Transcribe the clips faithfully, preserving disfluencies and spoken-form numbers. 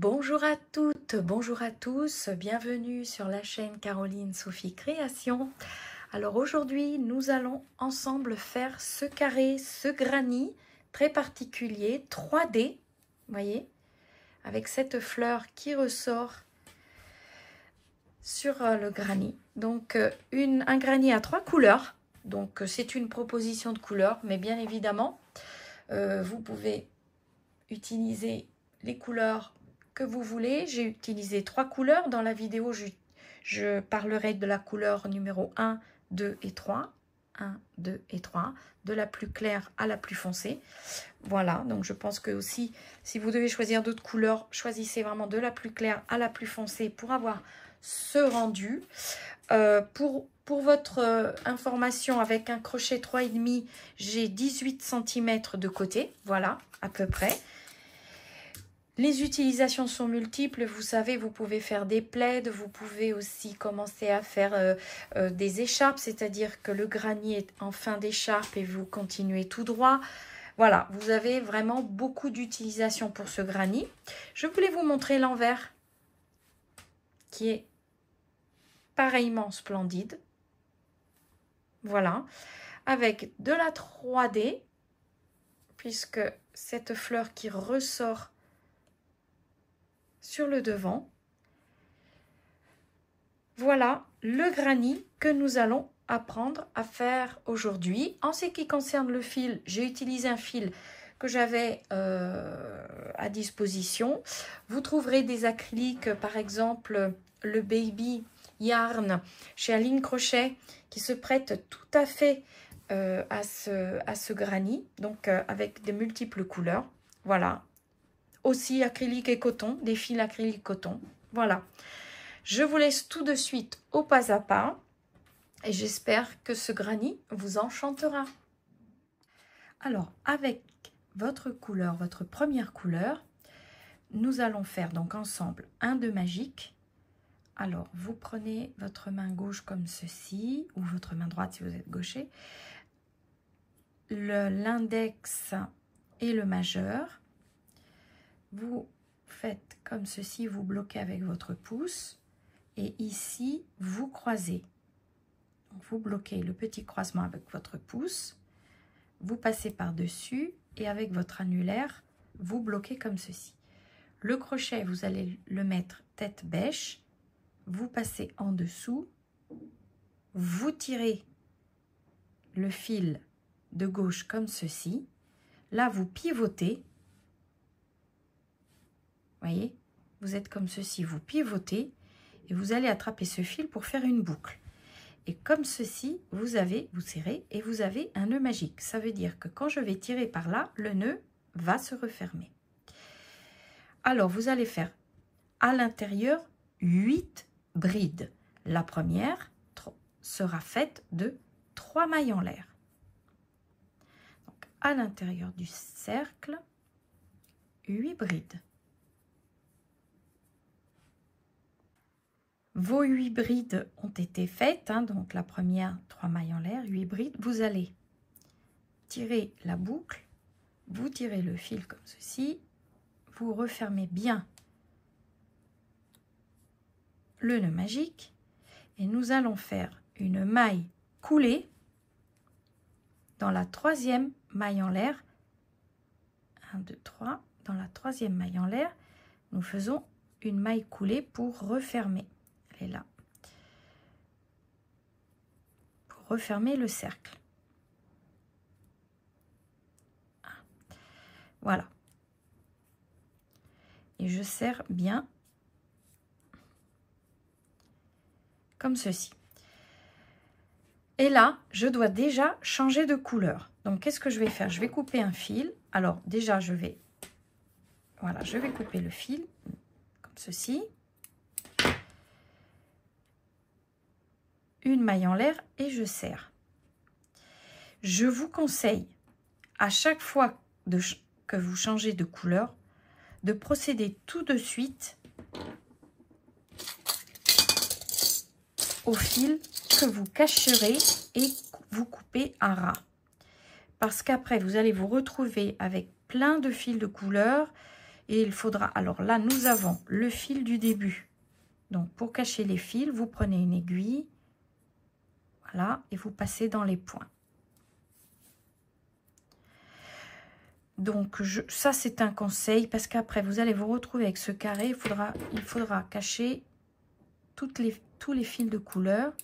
Bonjour à toutes, bonjour à tous, bienvenue sur la chaîne Caroline Sophie Création. Alors aujourd'hui, nous allons ensemble faire ce carré, ce granit très particulier, trois D, vous voyez, avec cette fleur qui ressort sur le granit. Donc une, un granit à trois couleurs, donc c'est une proposition de couleurs, mais bien évidemment, euh, vous pouvez utiliser les couleurs que vous voulez. J'ai utilisé trois couleurs. Dans la vidéo, je, je parlerai de la couleur numéro un, deux et trois. un, deux et trois. De la plus claire à la plus foncée. Voilà, donc je pense que aussi, si vous devez choisir d'autres couleurs, choisissez vraiment de la plus claire à la plus foncée pour avoir ce rendu. Euh, pour, pour votre euh, information, avec un crochet trois virgule cinq, j'ai dix-huit centimètres de côté. Voilà, à peu près. Les utilisations sont multiples, vous savez, vous pouvez faire des plaids, vous pouvez aussi commencer à faire euh, euh, des écharpes, c'est-à-dire que le granit est en fin d'écharpe et vous continuez tout droit. Voilà, vous avez vraiment beaucoup d'utilisation pour ce granit. Je voulais vous montrer l'envers, qui est pareillement splendide. Voilà, avec de la trois D, puisque cette fleur qui ressort sur le devant. Voilà le granit que nous allons apprendre à faire aujourd'hui. En ce qui concerne le fil, j'ai utilisé un fil que j'avais euh, à disposition. Vous trouverez des acryliques, par exemple le Baby Yarn chez Aline Crochet, qui se prête tout à fait euh, à, ce, à ce granit, donc euh, avec de multiples couleurs. Voilà. Aussi acrylique et coton, des fils acrylique coton. Voilà. Je vous laisse tout de suite au pas à pas. Et j'espère que ce granit vous enchantera. Alors, avec votre couleur, votre première couleur, nous allons faire donc ensemble un de magique. Alors, vous prenez votre main gauche comme ceci, ou votre main droite si vous êtes gaucher. L'index et le majeur. Vous faites comme ceci, vous bloquez avec votre pouce et ici, vous croisez. Donc, vous bloquez le petit croisement avec votre pouce, vous passez par-dessus et avec votre annulaire, vous bloquez comme ceci. Le crochet, vous allez le mettre tête bêche, vous passez en dessous, vous tirez le fil de gauche comme ceci. Là, vous pivotez. Voyez, vous êtes comme ceci, vous pivotez et vous allez attraper ce fil pour faire une boucle. Et comme ceci, vous avez, vous serrez et vous avez un nœud magique. Ça veut dire que quand je vais tirer par là, le nœud va se refermer. Alors, vous allez faire à l'intérieur huit brides. La première sera faite de trois mailles en l'air. Donc, à l'intérieur du cercle, huit brides. Vos huit brides ont été faites, hein, donc la première, trois mailles en l'air, huit brides. Vous allez tirer la boucle, vous tirez le fil comme ceci, vous refermez bien le nœud magique et nous allons faire une maille coulée dans la troisième maille en l'air. un, deux, trois. Dans la troisième maille en l'air, nous faisons une maille coulée pour refermer. Elle est là. Pour refermer le cercle. Voilà. Et je serre bien comme ceci. Et là, je dois déjà changer de couleur. Donc, qu'est-ce que je vais faire? Je vais couper un fil. Alors, déjà, je vais... Voilà, je vais couper le fil comme ceci. Une maille en l'air et je serre. Je vous conseille, à chaque fois de, que vous changez de couleur, de procéder tout de suite au fil que vous cacherez et vous coupez à ras. Parce qu'après, vous allez vous retrouver avec plein de fils de couleur Et il faudra, alors là, nous avons le fil du début. Donc, pour cacher les fils, vous prenez une aiguille. Voilà, et vous passez dans les points. Donc, je, ça, c'est un conseil, parce qu'après, vous allez vous retrouver avec ce carré. Il faudra, il faudra cacher toutes les, tous les fils de couleur.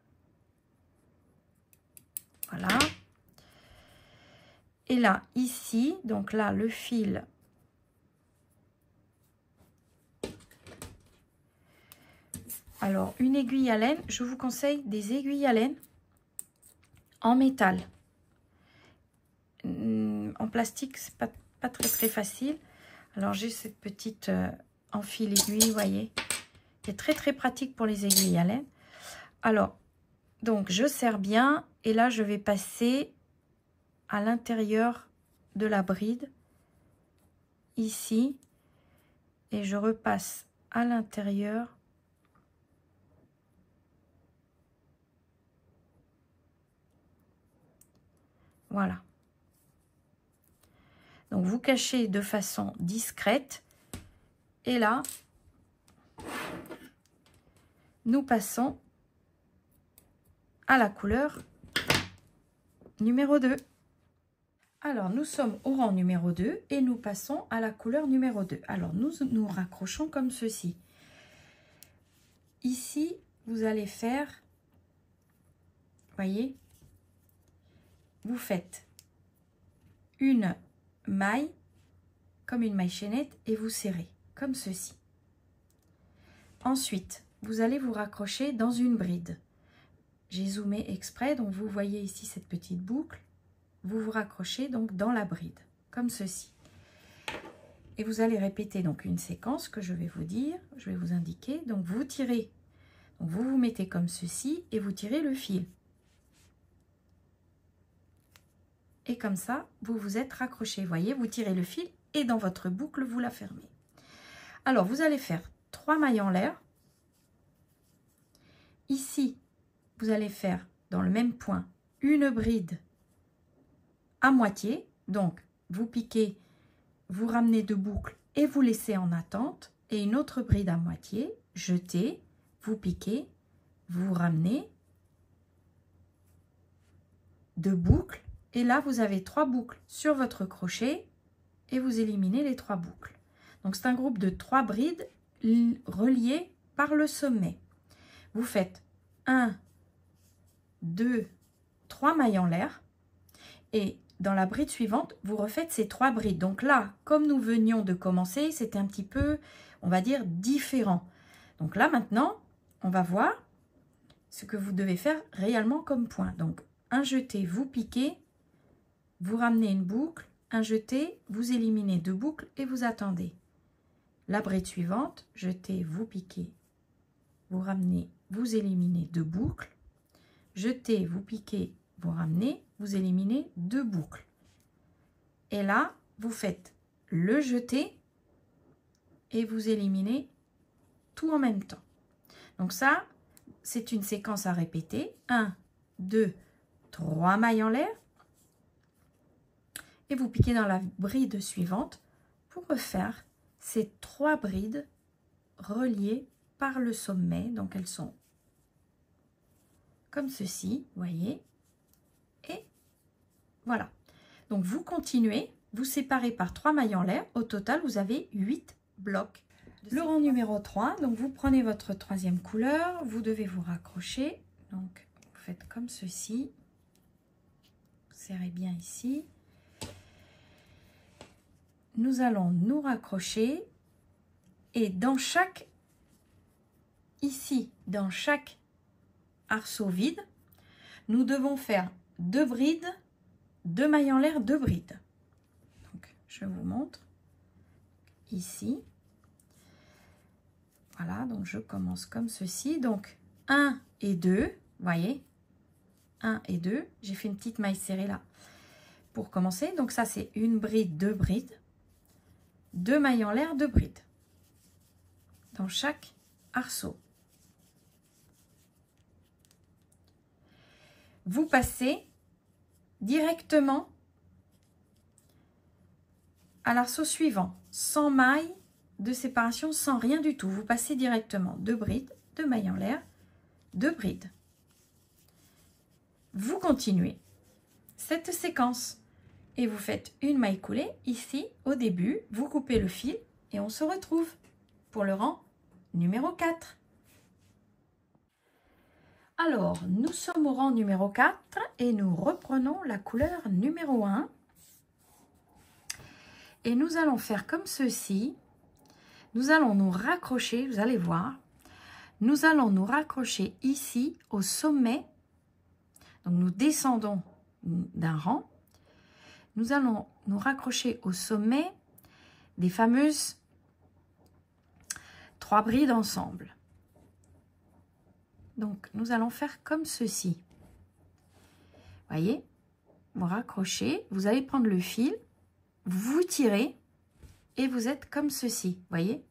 Voilà. Et là, ici, donc là, le fil... Alors, une aiguille à laine, je vous conseille des aiguilles à laine en métal. En plastique, c'est pas, pas très très facile. Alors, j'ai cette petite euh, enfile aiguille, vous voyez. C'est très très pratique pour les aiguilles à laine. Alors, donc, je serre bien. Et là, je vais passer à l'intérieur de la bride. Ici. Et je repasse à l'intérieur. Voilà. Donc, vous cachez de façon discrète. Et là, nous passons à la couleur numéro deux. Alors, nous sommes au rang numéro deux et nous passons à la couleur numéro deux. Alors, nous nous raccrochons comme ceci. Ici, vous allez faire, voyez, vous faites une maille, comme une maille chaînette, et vous serrez, comme ceci. Ensuite, vous allez vous raccrocher dans une bride. J'ai zoomé exprès, donc vous voyez ici cette petite boucle. Vous vous raccrochez donc dans la bride, comme ceci. Et vous allez répéter donc une séquence que je vais vous dire, je vais vous indiquer. Donc vous tirez, donc vous vous mettez comme ceci et vous tirez le fil. Et comme ça, vous vous êtes raccroché. Vous voyez, vous tirez le fil et dans votre boucle, vous la fermez. Alors, vous allez faire trois mailles en l'air. Ici, vous allez faire dans le même point une bride à moitié. Donc, vous piquez, vous ramenez deux boucles et vous laissez en attente. Et une autre bride à moitié, jetez, vous piquez, vous ramenez deux boucles. Et là, vous avez trois boucles sur votre crochet et vous éliminez les trois boucles. Donc, c'est un groupe de trois brides reliées par le sommet. Vous faites un, deux, trois mailles en l'air. Et dans la bride suivante, vous refaites ces trois brides. Donc là, comme nous venions de commencer, c'était un petit peu, on va dire, différent. Donc là, maintenant, on va voir ce que vous devez faire réellement comme point. Donc, un jeté, vous piquez. Vous ramenez une boucle, un jeté, vous éliminez deux boucles et vous attendez. La bride suivante, jetez, vous piquez, vous ramenez, vous éliminez deux boucles. Jetez, vous piquez, vous ramenez, vous éliminez deux boucles. Et là, vous faites le jeté et vous éliminez tout en même temps. Donc ça, c'est une séquence à répéter. un, deux, trois mailles en l'air. Et vous piquez dans la bride suivante pour refaire ces trois brides reliées par le sommet. Donc elles sont comme ceci, vous voyez. Et voilà. Donc vous continuez, vous séparez par trois mailles en l'air. Au total, vous avez huit blocs. Le rang numéro trois, donc vous prenez votre troisième couleur, vous devez vous raccrocher. Donc vous faites comme ceci. Vous serrez bien ici. Nous allons nous raccrocher et dans chaque, ici, dans chaque arceau vide, nous devons faire deux brides, deux mailles en l'air, deux brides. Donc, je vous montre ici. Voilà, donc je commence comme ceci. Donc, un et deux, vous voyez, un et deux. J'ai fait une petite maille serrée là pour commencer. Donc, ça, c'est une bride, deux brides. Deux mailles en l'air, deux brides dans chaque arceau. Vous passez directement à l'arceau suivant, sans maille de séparation, sans rien du tout. Vous passez directement deux brides, deux mailles en l'air, deux brides. Vous continuez cette séquence et vous faites une maille coulée ici au début, vous coupez le fil et on se retrouve pour le rang numéro quatre. Alors, nous sommes au rang numéro quatre et nous reprenons la couleur numéro un. Et nous allons faire comme ceci. Nous allons nous raccrocher, vous allez voir. Nous allons nous raccrocher ici au sommet. Donc, nous descendons d'un rang. Nous allons nous raccrocher au sommet des fameuses trois brides ensemble. Donc, nous allons faire comme ceci. Voyez, vous raccrochez, vous allez prendre le fil, vous tirez et vous êtes comme ceci, voyez.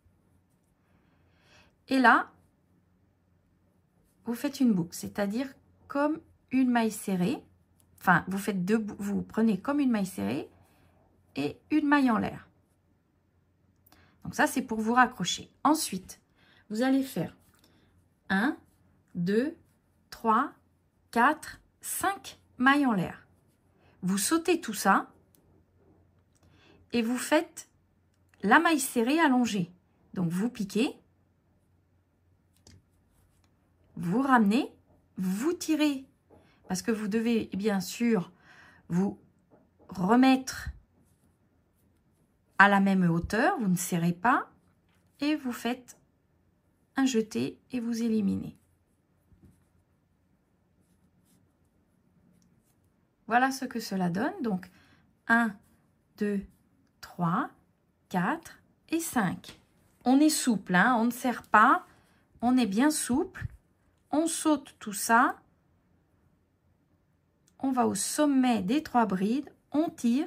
Et là, vous faites une boucle, c'est-à-dire comme une maille serrée. Enfin, vous faites deux, vous prenez comme une maille serrée et une maille en l'air. Donc ça, c'est pour vous raccrocher. Ensuite, vous allez faire un, deux, trois, quatre, cinq mailles en l'air. Vous sautez tout ça et vous faites la maille serrée allongée. Donc vous piquez, vous ramenez, vous tirez parce que vous devez bien sûr vous remettre à la même hauteur, vous ne serrez pas et vous faites un jeté et vous éliminez. Voilà ce que cela donne. Donc, un, deux, trois, quatre et cinq. On est souple, hein, on ne serre pas. On est bien souple. On saute tout ça. On va au sommet des trois brides. On tire.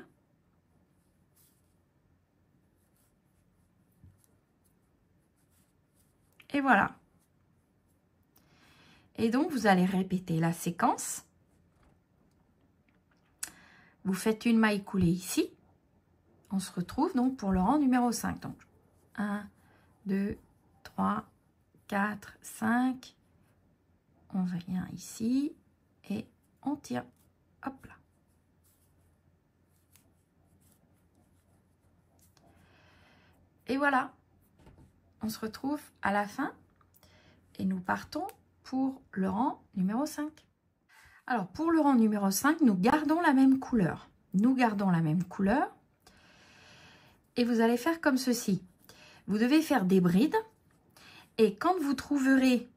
Et voilà. Et donc, vous allez répéter la séquence. Vous faites une maille coulée ici. On se retrouve donc pour le rang numéro cinq. Donc, un, deux, trois, quatre, cinq. On vient ici et on tire. Hop là. Et voilà. On se retrouve à la fin et nous partons pour le rang numéro cinq. Alors, pour le rang numéro cinq, nous gardons la même couleur. Nous gardons la même couleur. Et vous allez faire comme ceci. Vous devez faire des brides. Et quand vous trouverez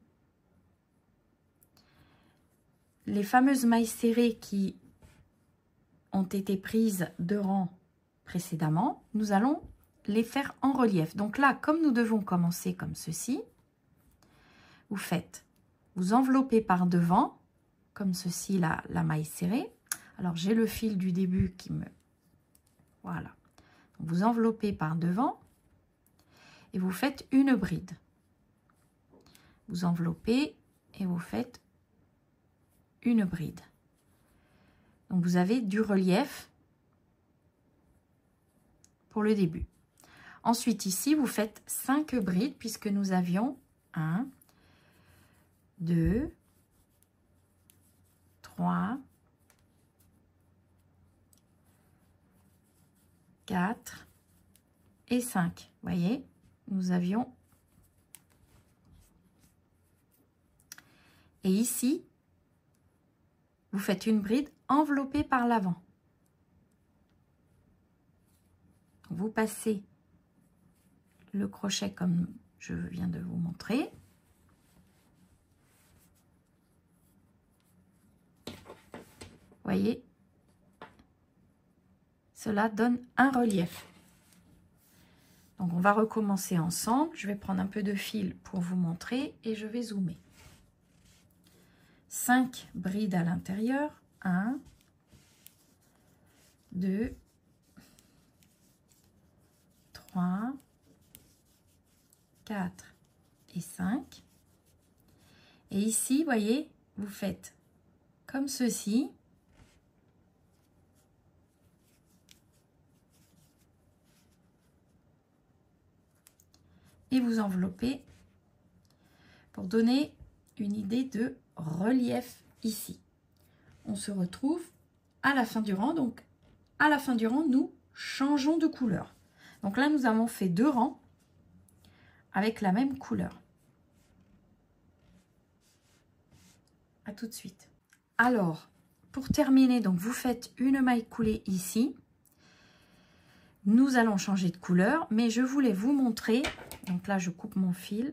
les fameuses mailles serrées qui ont été prises de rang précédemment, nous allons les faire en relief. Donc là, comme nous devons commencer comme ceci, vous faites, vous enveloppez par devant, comme ceci, la, la maille serrée. Alors, j'ai le fil du début qui me... Voilà. Donc, vous enveloppez par devant et vous faites une bride. Vous enveloppez et vous faites une bride. Donc, vous avez du relief pour le début. Ensuite, ici, vous faites cinq brides puisque nous avions un, deux, trois, quatre et cinq. Vous voyez, nous avions... Et ici, vous faites une bride enveloppée par l'avant. Vous passez le crochet comme je viens de vous montrer. Voyez, cela donne un relief. Donc, on va recommencer ensemble. Je vais prendre un peu de fil pour vous montrer et je vais zoomer. cinq brides à l'intérieur. un, deux, trois, quatre et cinq. Et ici, voyez, vous faites comme ceci. et vous enveloppez pour donner une idée de relief ici. On se retrouve à la fin du rang. Donc, à la fin du rang, nous changeons de couleur. Donc là, nous avons fait deux rangs avec la même couleur. À tout de suite. Alors, pour terminer, donc vous faites une maille coulée ici. Nous allons changer de couleur, mais je voulais vous montrer. Donc là, je coupe mon fil.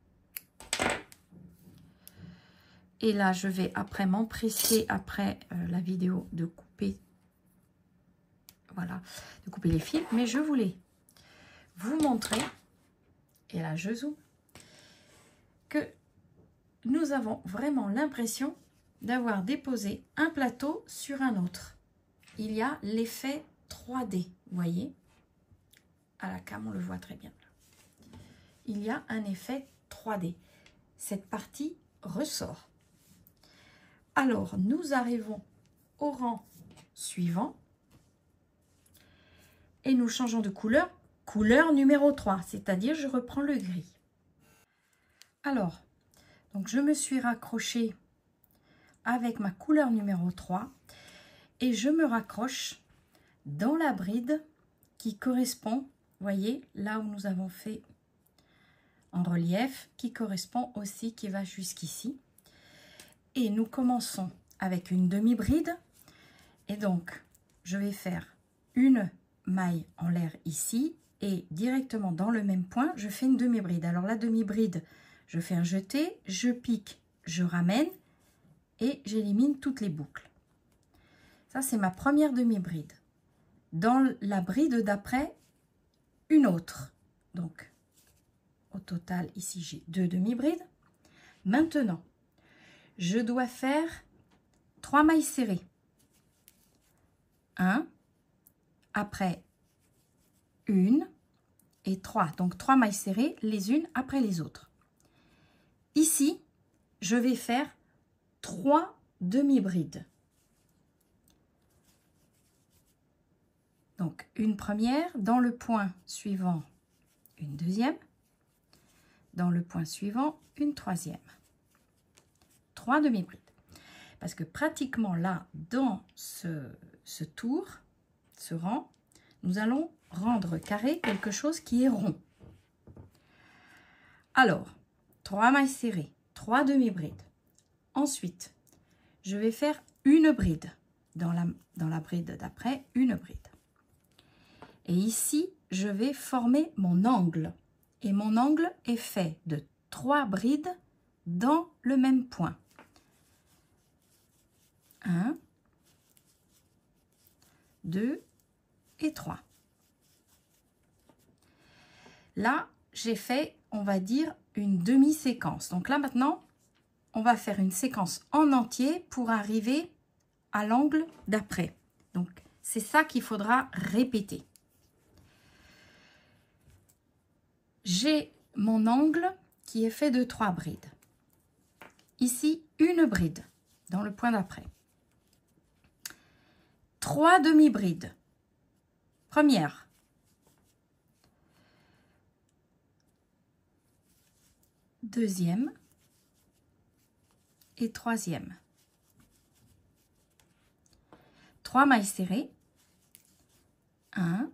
Et là, je vais après m'empresser, après euh, la vidéo, de couper, voilà, de couper les fils. Mais je voulais vous montrer, et là, je zoome, que nous avons vraiment l'impression d'avoir déposé un plateau sur un autre. Il y a l'effet trois D, vous voyez. À la cam, on le voit très bien. Il y a un effet trois D. Cette partie ressort. Alors, nous arrivons au rang suivant et nous changeons de couleur, couleur numéro trois, c'est-à-dire je reprends le gris. Alors, donc je me suis raccrochée avec ma couleur numéro trois et je me raccroche dans la bride qui correspond, vous voyez, là où nous avons fait en relief, qui correspond aussi, qui va jusqu'ici. Et nous commençons avec une demi-bride. Et donc, je vais faire une maille en l'air ici. Et directement dans le même point, je fais une demi-bride. Alors la demi-bride, je fais un jeté, je pique, je ramène et j'élimine toutes les boucles. Ça, c'est ma première demi-bride. Dans la bride d'après, une autre. Donc, au total, ici, j'ai deux demi-brides. Maintenant, je dois faire trois mailles serrées. Un, après une et trois. Donc trois mailles serrées, les unes après les autres. Ici, je vais faire trois demi-brides. Donc une première, dans le point suivant, une deuxième, dans le point suivant, une troisième. Trois demi-brides. Parce que pratiquement là, dans ce, ce tour, ce rang, nous allons rendre carré quelque chose qui est rond. Alors, trois mailles serrées, trois demi-brides. Ensuite, je vais faire une bride. Dans la, dans la bride d'après, une bride. Et ici, je vais former mon angle. Et mon angle est fait de trois brides dans le même point. un, deux et trois. Là, j'ai fait, on va dire, une demi-séquence. Donc là, maintenant, on va faire une séquence en entier pour arriver à l'angle d'après. Donc, c'est ça qu'il faudra répéter. J'ai mon angle qui est fait de trois brides. Ici, une bride dans le point d'après. Trois demi-brides. Première. Deuxième. Et troisième. Trois mailles serrées. Un.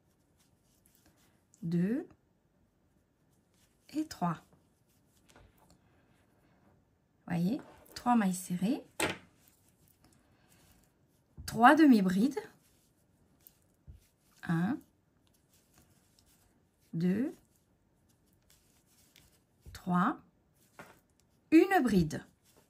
Deux. Et trois. Voyez, trois mailles serrées. Trois demi-brides. Un, deux, trois, une bride.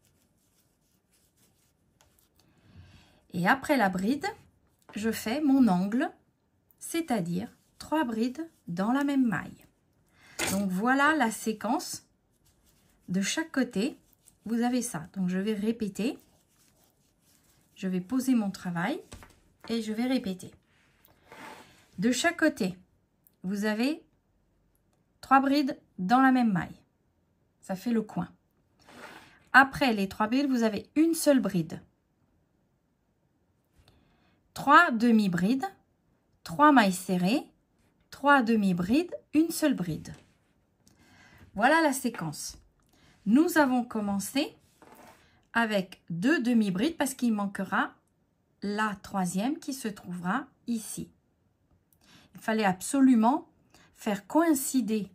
Et après la bride, je fais mon angle, c'est-à-dire trois brides dans la même maille. Donc voilà la séquence. De chaque côté, vous avez ça. Donc je vais répéter. Je vais poser mon travail et je vais répéter. De chaque côté, vous avez trois brides dans la même maille. Ça fait le coin. Après les trois brides, vous avez une seule bride. Trois demi-brides, trois mailles serrées, trois demi-brides, une seule bride. voilà la séquence. Nous avons commencé avec deux demi-brides parce qu'il manquera la troisième qui se trouvera ici. Il fallait absolument faire coïncider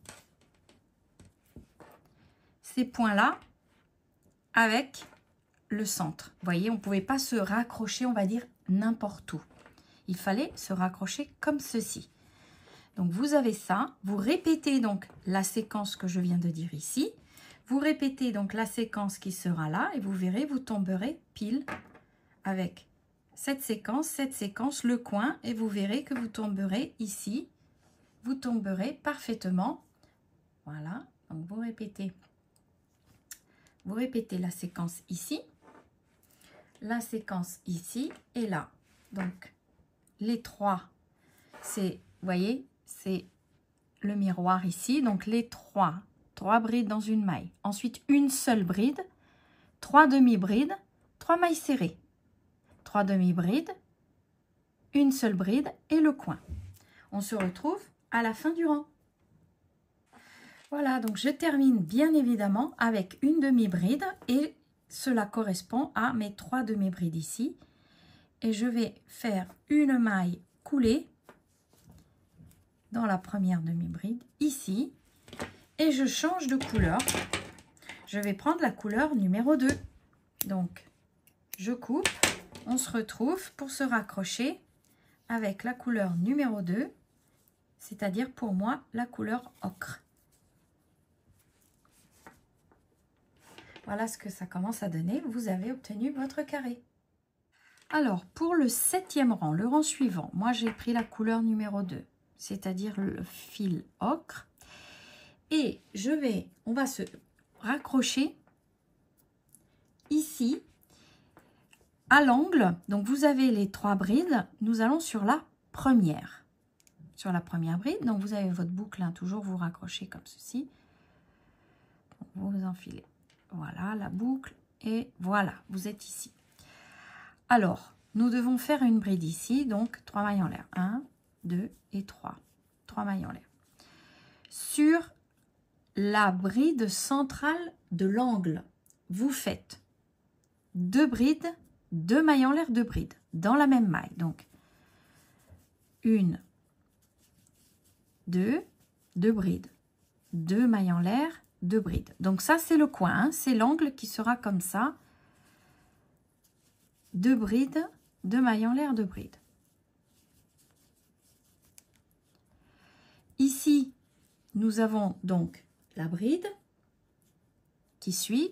ces points-là avec le centre. Vous voyez, on ne pouvait pas se raccrocher, on va dire, n'importe où. Il fallait se raccrocher comme ceci. Donc, vous avez ça. Vous répétez donc la séquence que je viens de dire ici. Vous répétez donc la séquence qui sera là et vous verrez, vous tomberez pile avec cette séquence, cette séquence, le coin et vous verrez que vous tomberez ici. Vous tomberez parfaitement. Voilà. Donc, vous répétez. Vous répétez la séquence ici, la séquence ici et là. Donc, les trois, c'est, vous voyez, c'est le miroir ici. Donc, les trois, trois brides dans une maille. Ensuite, une seule bride, trois demi-brides, trois mailles serrées. Trois demi-brides, une seule bride et le coin. On se retrouve à la fin du rang. Voilà, donc je termine bien évidemment avec une demi-bride et cela correspond à mes trois demi-brides ici. Et je vais faire une maille coulée dans la première demi-bride ici. Et je change de couleur. Je vais prendre la couleur numéro deux. Donc, je coupe. On se retrouve pour se raccrocher avec la couleur numéro deux. C'est-à-dire pour moi la couleur ocre. Voilà ce que ça commence à donner. Vous avez obtenu votre carré. Alors, pour le septième rang, le rang suivant, moi j'ai pris la couleur numéro deux, c'est-à-dire le fil ocre. Et je vais, on va se raccrocher ici, à l'angle. Donc, vous avez les trois brides. Nous allons sur la première. Sur la première bride. Donc, vous avez votre boucle, hein, toujours vous raccrochez comme ceci. Vous vous enfilez. Voilà la boucle et voilà, vous êtes ici. Alors, nous devons faire une bride ici, donc trois mailles en l'air. un, deux et trois. trois mailles en l'air. Sur la bride centrale de l'angle, vous faites deux brides, deux mailles en l'air, deux brides dans la même maille. Donc, une, deux, deux brides, deux mailles en l'air, deux brides. Donc ça, c'est le coin, hein, c'est l'angle qui sera comme ça. Deux brides, deux mailles en l'air, deux brides. Ici, nous avons donc la bride qui suit.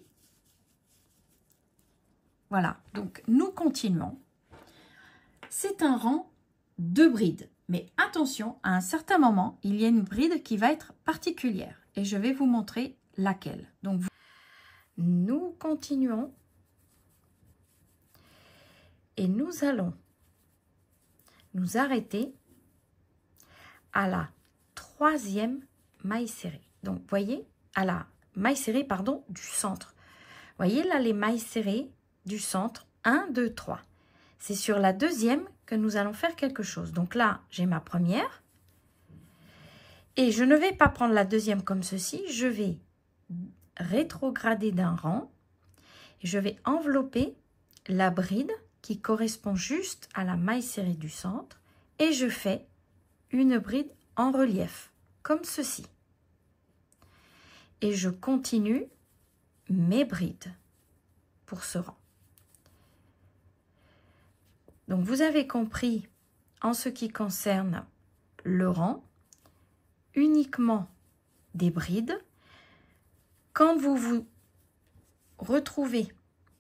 Voilà, donc nous continuons. C'est un rang de brides. Mais attention, à un certain moment, il y a une bride qui va être particulière. Et je vais vous montrer laquelle. Donc, nous continuons. Et nous allons nous arrêter à la troisième maille serrée. Donc, vous voyez, à la maille serrée, pardon, du centre. Vous voyez là les mailles serrées du centre. un, deux, trois. C'est sur la deuxième que nous allons faire quelque chose. Donc là, j'ai ma première. Et je ne vais pas prendre la deuxième comme ceci. Je vais rétrograder d'un rang. Et je vais envelopper la bride qui correspond juste à la maille serrée du centre. Et je fais une bride en relief, comme ceci. Et je continue mes brides pour ce rang. Donc, vous avez compris, en ce qui concerne le rang, uniquement des brides. Quand vous vous retrouvez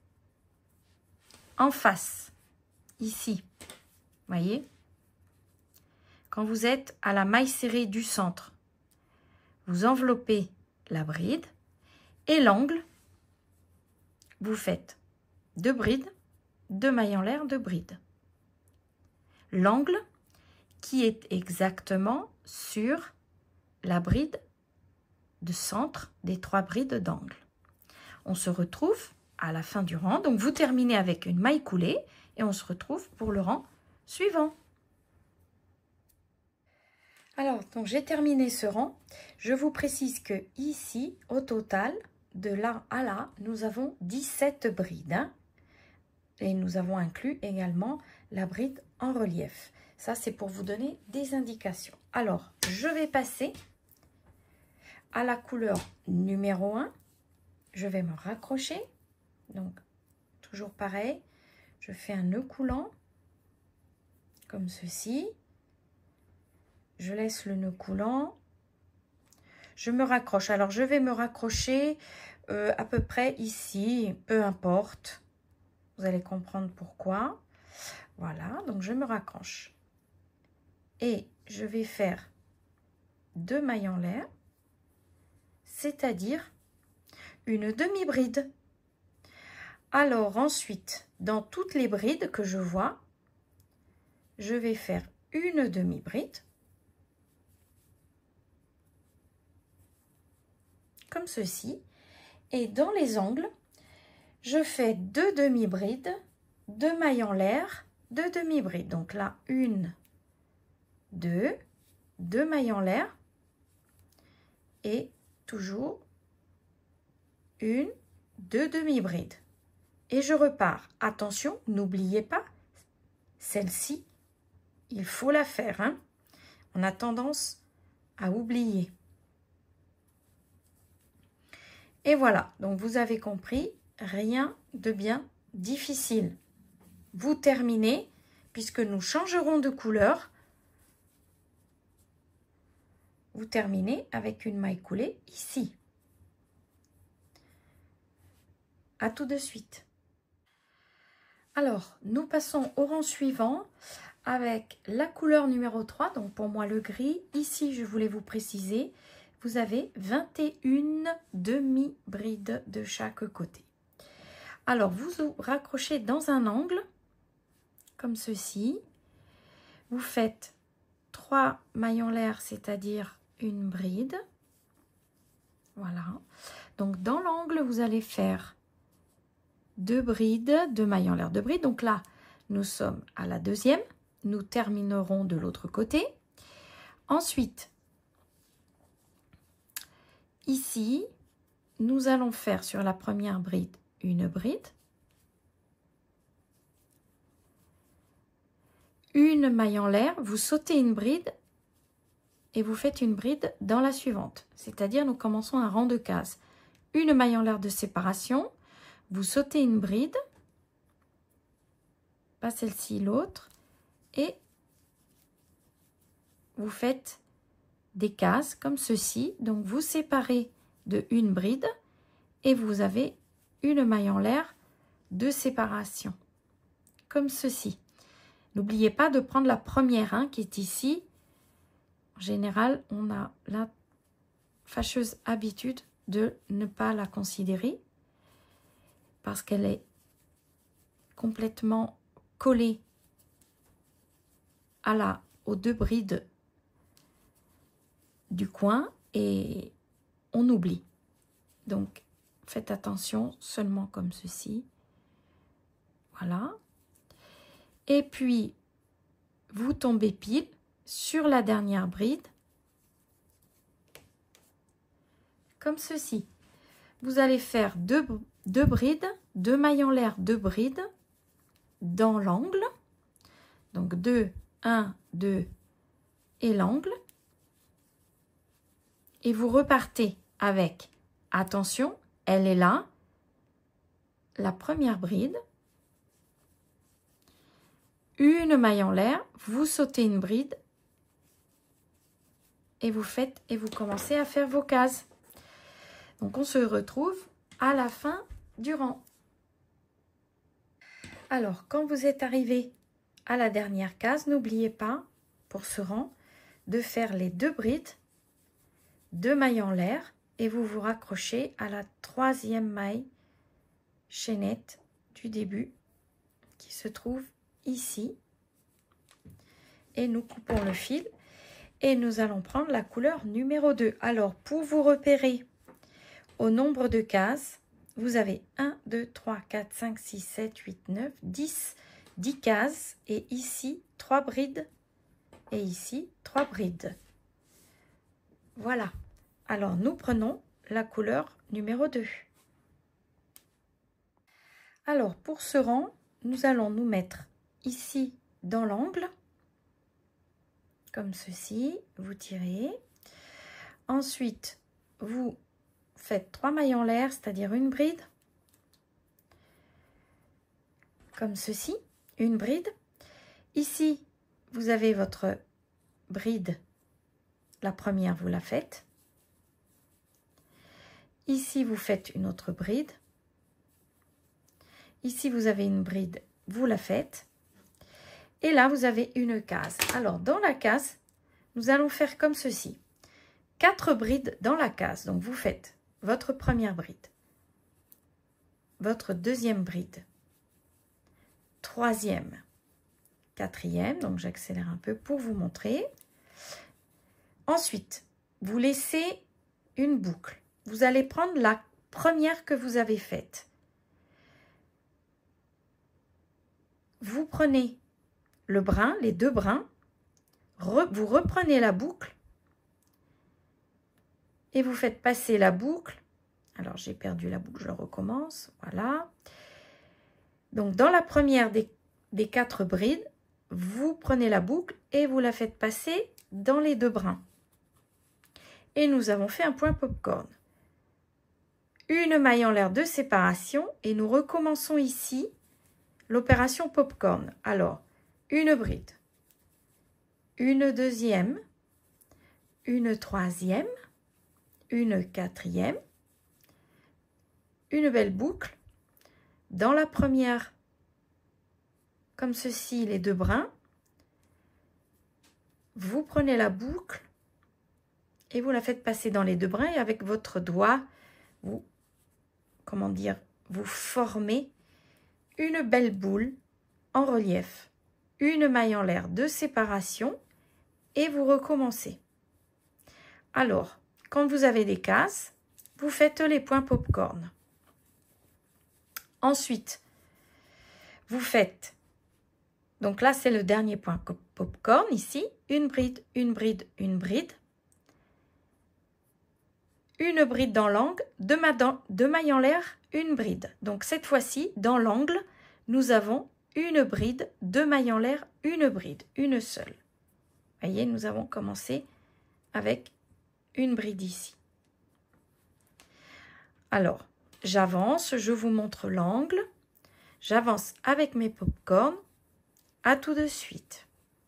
en face, ici, voyez, quand vous êtes à la maille serrée du centre, vous enveloppez la bride et l'angle, vous faites deux brides, deux mailles en l'air, deux brides. L'angle qui est exactement sur la bride de centre des trois brides d'angle. On se retrouve à la fin du rang. Donc, vous terminez avec une maille coulée et on se retrouve pour le rang suivant. Alors, donc j'ai terminé ce rang. Je vous précise que ici, au total, de là à là, nous avons dix-sept brides. Hein, et nous avons inclus également la bride en relief. Ça, c'est pour vous donner des indications. Alors, je vais passer à la couleur numéro un. Je vais me raccrocher. Donc, toujours pareil. Je fais un nœud coulant, comme ceci. Je laisse le nœud coulant. Je me raccroche. Alors, je vais me raccrocher euh, à peu près ici, peu importe. Vous allez comprendre pourquoi. Voilà, donc je me raccroche. Et je vais faire deux mailles en l'air, c'est-à-dire une demi-bride. Alors ensuite, dans toutes les brides que je vois, je vais faire une demi-bride. Comme ceci. Et dans les angles, je fais deux demi-brides, deux mailles en l'air, deux demi-brides. Donc là, une, deux, deux mailles en l'air et toujours une, deux demi-brides. Et je repars. Attention, n'oubliez pas, celle-ci, il faut la faire. Hein. On a tendance à oublier. Et voilà, donc vous avez compris, rien de bien difficile. Vous terminez, puisque nous changerons de couleur. Vous terminez avec une maille coulée ici. À tout de suite. Alors, nous passons au rang suivant avec la couleur numéro trois, donc pour moi le gris. Ici, je voulais vous préciser, vous avez vingt et une demi-brides de chaque côté. Alors, vous vous raccrochez dans un angle, comme ceci. Vous faites trois mailles en l'air, c'est-à-dire une bride. Voilà. Donc, dans l'angle, vous allez faire deux brides, deux mailles en l'air, deux brides. Donc là, nous sommes à la deuxième. Nous terminerons de l'autre côté. Ensuite, ici, nous allons faire sur la première bride une bride, une maille en l'air, vous sautez une bride et vous faites une bride dans la suivante. C'est-à-dire, nous commençons un rang de cases. Une maille en l'air de séparation, vous sautez une bride, pas celle-ci, l'autre, et vous faites des cases comme ceci. Donc, vous séparez de une bride et vous avez une maille en l'air de séparation, comme ceci. N'oubliez pas de prendre la première hein, qui est ici. En général, on a la fâcheuse habitude de ne pas la considérer parce qu'elle est complètement collée à la, aux deux brides du coin et on oublie. Donc, faites attention seulement comme ceci. Voilà. Et puis, vous tombez pile sur la dernière bride, comme ceci. Vous allez faire deux, deux brides, deux mailles en l'air, deux brides dans l'angle. Donc, deux, un, deux et l'angle. Et vous repartez avec, attention, elle est là, la première bride, une maille en l'air, vous sautez une bride et vous faites et vous commencez à faire vos cases. Donc on se retrouve à la fin du rang. Alors quand vous êtes arrivé à la dernière case, n'oubliez pas pour ce rang de faire les deux brides, deux mailles en l'air et vous vous raccrochez à la troisième maille chaînette du début qui se trouve ici. Et nous coupons le fil et nous allons prendre la couleur numéro deux. Alors pour vous repérer au nombre de cases, vous avez un, deux, trois, quatre, cinq, six, sept, huit, neuf, dix, dix cases et ici trois brides et ici trois brides. Voilà. Alors, nous prenons la couleur numéro deux. Alors, pour ce rang, nous allons nous mettre ici dans l'angle, comme ceci, vous tirez. Ensuite, vous faites trois mailles en l'air, c'est-à-dire une bride, comme ceci, une bride. Ici, vous avez votre bride, la première, vous la faites. Ici, vous faites une autre bride. Ici, vous avez une bride, vous la faites. Et là, vous avez une case. Alors, dans la case, nous allons faire comme ceci. Quatre brides dans la case. Donc, vous faites votre première bride, votre deuxième bride, troisième, quatrième. Donc, j'accélère un peu pour vous montrer. Ensuite, vous laissez une boucle. Vous allez prendre la première que vous avez faite. Vous prenez le brin, les deux brins, re, vous reprenez la boucle et vous faites passer la boucle. Alors, j'ai perdu la boucle, je recommence. Voilà. Donc, dans la première des, des quatre brides, vous prenez la boucle et vous la faites passer dans les deux brins. Et nous avons fait un point popcorn. Une maille en l'air de séparation et nous recommençons ici l'opération popcorn. Alors, une bride, une deuxième, une troisième, une quatrième, une belle boucle. Dans la première, comme ceci, les deux brins, vous prenez la boucle et vous la faites passer dans les deux brins et avec votre doigt, vous, comment dire, vous formez une belle boule en relief, une maille en l'air de séparation et vous recommencez. Alors, quand vous avez des cases, vous faites les points popcorn. Ensuite, vous faites, donc là c'est le dernier point popcorn ici, une bride, une bride, une bride, une bride dans l'angle, deux, ma deux mailles en l'air, une bride. Donc cette fois-ci, dans l'angle, nous avons une bride, deux mailles en l'air, une bride, une seule. Voyez, nous avons commencé avec une bride ici. Alors, j'avance, je vous montre l'angle. J'avance avec mes popcorn. À tout de suite.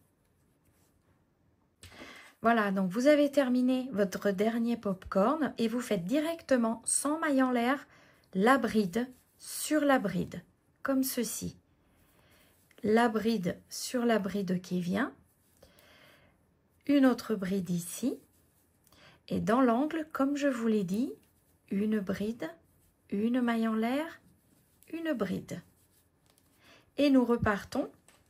Voilà, donc vous avez terminé votre dernier popcorn et vous faites directement sans maille en l'air la bride sur la bride, comme ceci. La bride sur la bride qui vient, une autre bride ici, et dans l'angle, comme je vous l'ai dit, une bride, une maille en l'air, une bride. Et nous repartons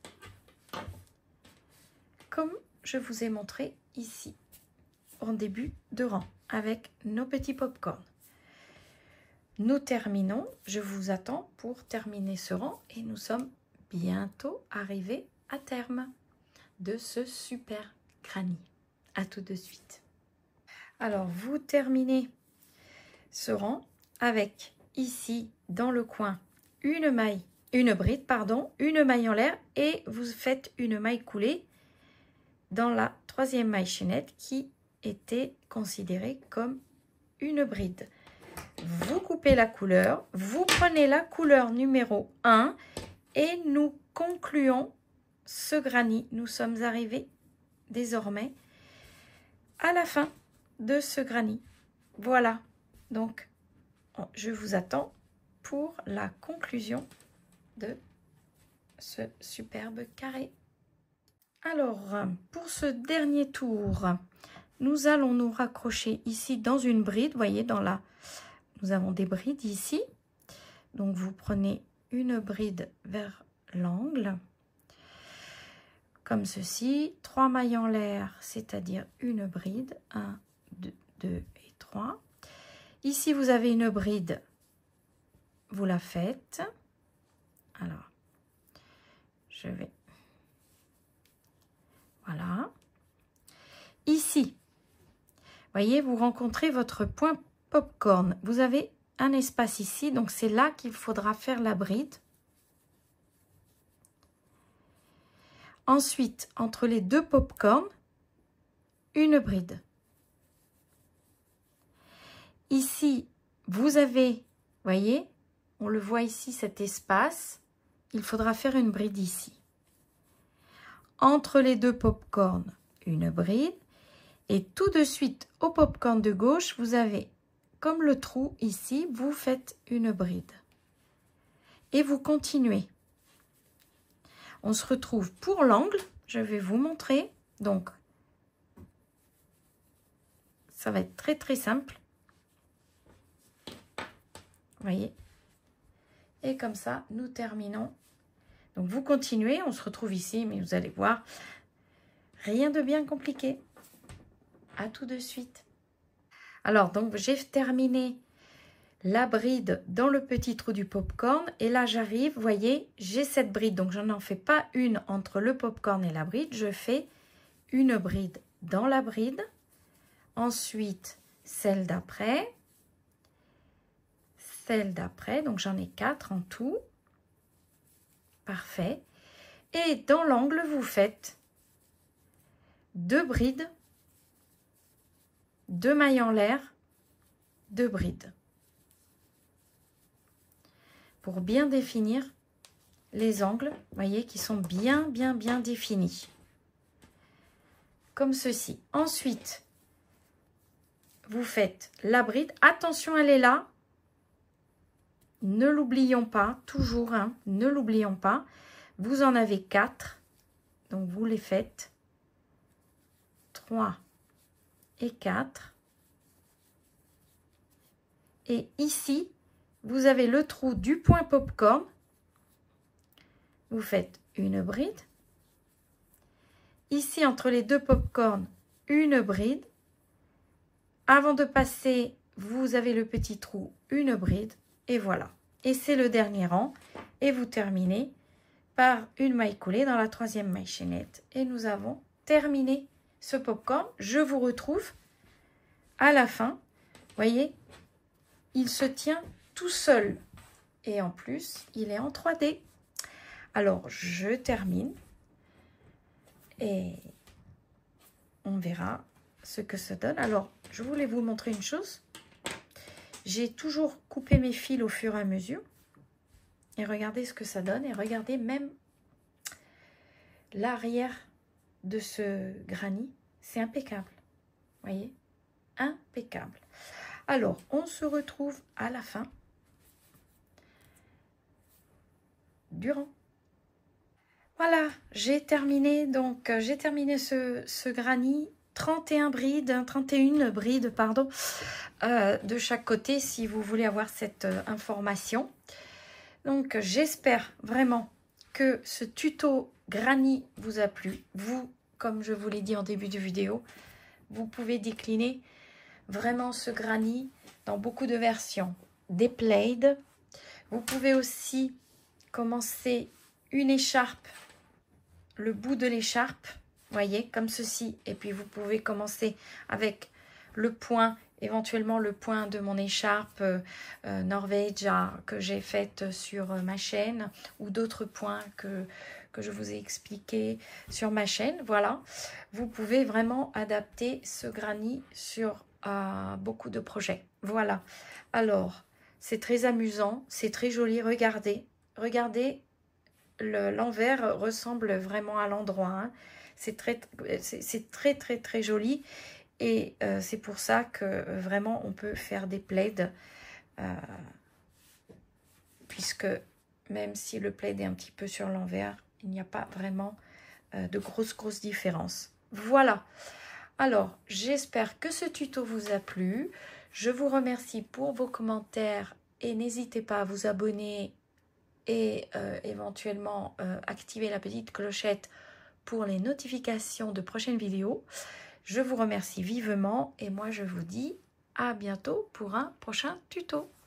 comme je vous ai montré ici, en début de rang, avec nos petits pop-corn. Nous terminons, je vous attends pour terminer ce rang et nous sommes bientôt arrivés à terme de ce super granny. À tout de suite. Alors, vous terminez ce rang avec ici, dans le coin, une maille, une bride, pardon, une maille en l'air et vous faites une maille coulée dans la troisième maille chaînette qui était considérée comme une bride. Vous coupez la couleur, vous prenez la couleur numéro un et nous concluons ce granny. Nous sommes arrivés désormais à la fin de ce granny. Voilà, donc je vous attends pour la conclusion de ce superbe carré. Alors, pour ce dernier tour, nous allons nous raccrocher ici dans une bride. Vous voyez, dans la, nous avons des brides ici. Donc, vous prenez une bride vers l'angle, comme ceci. Trois mailles en l'air, c'est-à-dire une bride. un, deux, deux et trois. Ici, vous avez une bride. Vous la faites. Alors, je vais... Voilà. Ici, voyez, vous rencontrez votre point popcorn. Vous avez un espace ici, donc c'est là qu'il faudra faire la bride. Ensuite, entre les deux popcorn, une bride. Ici, vous avez, voyez, on le voit ici, cet espace. Il faudra faire une bride ici. Entre les deux popcorn, une bride. Et tout de suite, au popcorn de gauche, vous avez, comme le trou ici, vous faites une bride. Et vous continuez. On se retrouve pour l'angle. Je vais vous montrer. Donc, ça va être très très simple. Vous voyez? Et comme ça, nous terminons. Donc, vous continuez. On se retrouve ici, mais vous allez voir, rien de bien compliqué. À tout de suite. Alors, donc, j'ai terminé la bride dans le petit trou du popcorn. Et là, j'arrive, vous voyez, j'ai cette bride. Donc, je n'en fais pas une entre le popcorn et la bride. Je fais une bride dans la bride. Ensuite, celle d'après. Celle d'après. Donc, j'en ai quatre en tout. Parfait. Et dans l'angle, vous faites deux brides, deux mailles en l'air, deux brides. Pour bien définir les angles, vous voyez, qui sont bien, bien, bien définis. Comme ceci. Ensuite, vous faites la bride. Attention, elle est là. Ne l'oublions pas, toujours, hein, ne l'oublions pas. Vous en avez quatre. Donc, vous les faites. trois et quatre. Et ici, vous avez le trou du point popcorn. Vous faites une bride. Ici, entre les deux popcorn, une bride. Avant de passer, vous avez le petit trou, une bride. Et voilà. Et c'est le dernier rang. Et vous terminez par une maille coulée dans la troisième maille chaînette. Et nous avons terminé ce popcorn. Je vous retrouve à la fin. Vous voyez, il se tient tout seul. Et en plus, il est en trois D. Alors, je termine. Et on verra ce que ça donne. Alors, je voulais vous montrer une chose. J'ai toujours coupé mes fils au fur et à mesure. Et regardez ce que ça donne. Et regardez même l'arrière de ce granit. C'est impeccable. Vous voyez? Impeccable. Alors, on se retrouve à la fin du rang. Voilà, j'ai terminé. Donc, j'ai terminé ce, ce granit. trente et un brides, trente et une brides, pardon, euh, de chaque côté, si vous voulez avoir cette euh, information. Donc, j'espère vraiment que ce tuto granit vous a plu. Vous, comme je vous l'ai dit en début de vidéo, vous pouvez décliner vraiment ce granit dans beaucoup de versions. Des plaids. Vous pouvez aussi commencer une écharpe, le bout de l'écharpe, voyez, comme ceci. Et puis, vous pouvez commencer avec le point, éventuellement le point de mon écharpe euh, euh, Norvegia que j'ai faite sur euh, ma chaîne, ou d'autres points que, que je vous ai expliqué sur ma chaîne. Voilà, vous pouvez vraiment adapter ce granit sur euh, beaucoup de projets. Voilà, alors, c'est très amusant, c'est très joli. Regardez, regardez, l'envers ressemble vraiment à l'endroit, hein. C'est très, c'est très, très, très joli. Et euh, c'est pour ça que euh, vraiment, on peut faire des plaids. Euh, puisque même si le plaid est un petit peu sur l'envers, il n'y a pas vraiment euh, de grosses, grosses différences. Voilà. Alors, j'espère que ce tuto vous a plu. Je vous remercie pour vos commentaires. Et n'hésitez pas à vous abonner et euh, éventuellement euh, activer la petite clochette pour les notifications de prochaines vidéos. Je vous remercie vivement et moi je vous dis à bientôt pour un prochain tuto.